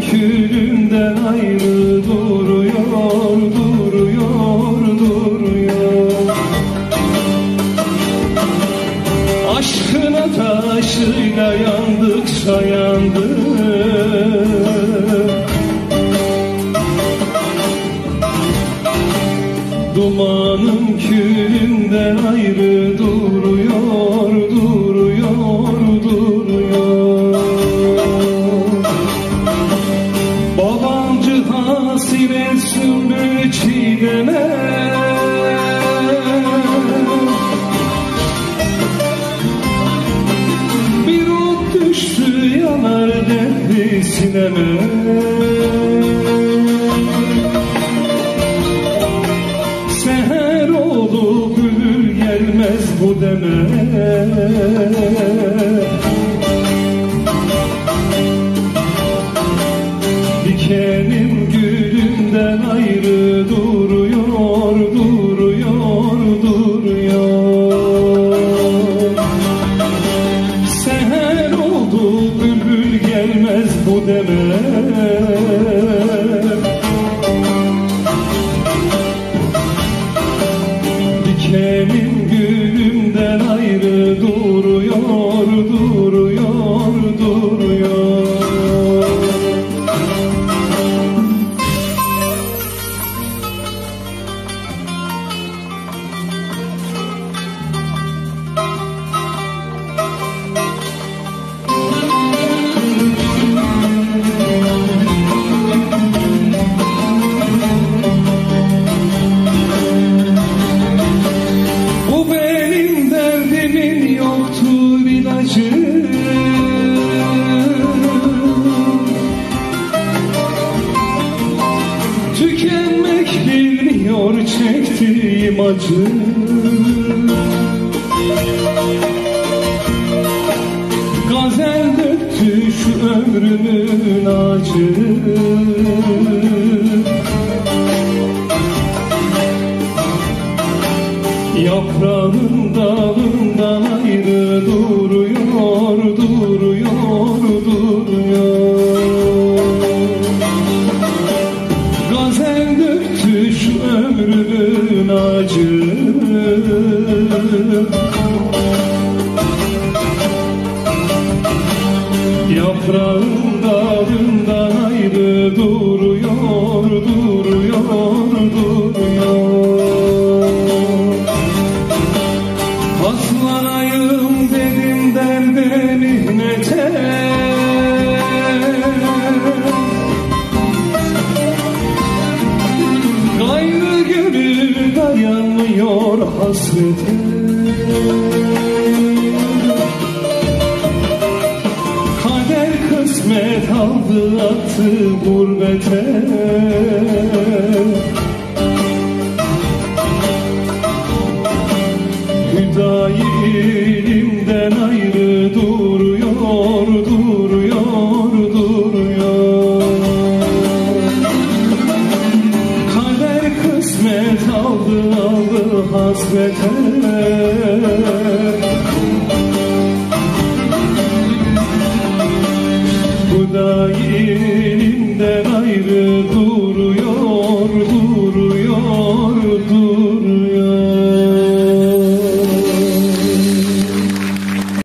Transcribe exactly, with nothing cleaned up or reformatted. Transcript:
külünden ayrı duruyor, duruyor, duruyor. Aşkına taşıyla yandıkça yandık. Dumanım külünden ayrı duruyor, duruyor, duruyor. Balancı hasret sümbül çiğdeme, bir ot düştü yanar derdi sineme. Seher oldu gül gelmez bu deme. Dikenim gülümden ayrı duruyor, duruyor, duruyor. Seher oldu bülbül gelmez bu deme. Dikenim gülümden ayrı duruyor, duruyor, duruyor. Tükenmek bilmiyor çektiğim acı. Gazel döktü şu ömrümün acı. Yaprağın dalından ayrı duruyor, duruyor, duruyor. Gazel döktü şu ömrümün acı. Yaprağın dalından ayrı duruyor, duruyor, duruyor. Aslanayım dedim derde mihnete, gayrı gönül dayanmıyor hasrete. Kader kısmet aldı attı gurbete. Hüdayi elimden ayrı duruyor, duruyor, duruyor. Kader kısmet aldı aldı hasrete. Hüdayi elimden ayrı duruyor,